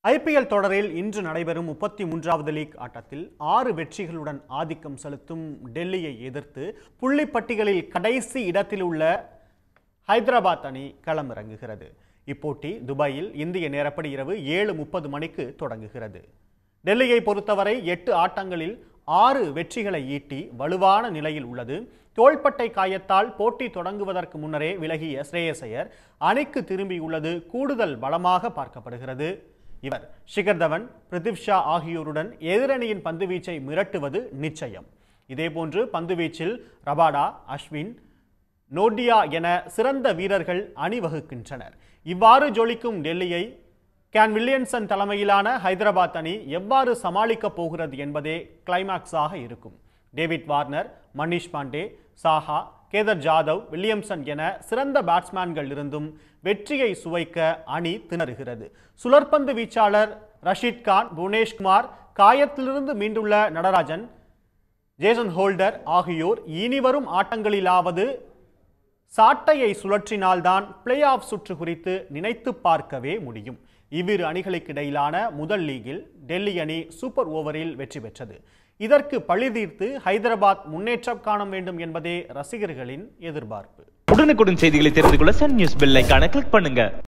IPL தொடரில் இன்று நடைபெறும் 33வது லீக் ஆட்டத்தில் 6 வெற்றிகளுடன் ஆதிக்கம் செலுத்தும் டெல்லியை எதிர்த்து புள்ளிப்பட்டியலில் கடைசி இடத்தில் உள்ள ஹைதராபாத் அணி களமிறங்குகிறது. இப்போட்டி துபாயில் இந்திய நேரப்படி இரவு 7:30 மணிக்கு தொடங்குகிறது. டெல்லியை பொறுத்தவரை 8 ஆட்டங்களில் 6 வெற்றிகளை ஈட்டி வலுவான நிலையில் உள்ளது. தோள்பட்டை காயத்தால் போட்டி தொடங்குவதற்கு முன்னரே விலகிய ஸ்ரேயஸ் ஐயர் அணிக்கு திரும்பியுள்ளது கூடுதல் பலமாக பார்க்கப்படுகிறது. இவர் ஷிகர் தவன், பிரித்வி ஷா ஆகியோருடன் எதிரணியின் பந்துவீச்சை மிரட்டுவது நிச்சயம். இதேபோன்று பந்துவீச்சில் ரபாடா, அஸ்வின், நோடியா என சிறந்த வீரர்கள் அணிவகுக்கின்றனர். இவ்வாறு ஜொலிக்கும் டெல்லியை கேன் வில்லியம்சன் தலைமையிலான ஹைதராபாத் அணி எவ்வாறு சமாளிக்கப் போகிறது என்பதே கிளைமாக்ஸாக இருக்கும். David Warner, Manish Pandey, Saha, Kedar Jadhav, Williamson என சிறந்த பேட்ஸ்மேன்கள் இருந்தும் வெற்றியை சுவைக்க அணி திணறுகிறது. சுழற்பந்து வீச்சாளர் ரஷீத் கான், புவனேஷ்குமார், காயத்திலிருந்து மீண்டுள்ள நடராஜன், ஜேசன் ஹோல்டர் ஆகியோர் இனிவரும் ஆட்டங்களிலாவது சாட்டையை சுழற்றினால்தான் பிளே ஆஃப் சுற்று குறித்து நினைத்து பார்க்கவே முடியும். இவ்விரு அணிகளுக்கு இடையிலான முதல் லீகில் டெல்லி அணி சூப்பர் ஓவரில் வெற்றி பெற்றது. இதற்கு பழிதீர்த்து ஹைதராபாத் முன்னேற்றம் காண வேண்டும் என்பதே ரசிகர்களின் எதிர்பார்ப்பு. உடனுக்குடன் செய்திகளை தெரிந்து கொள்ள சன் நியூஸ் பெல் ஐகானை கிளிக் பண்ணுங்க.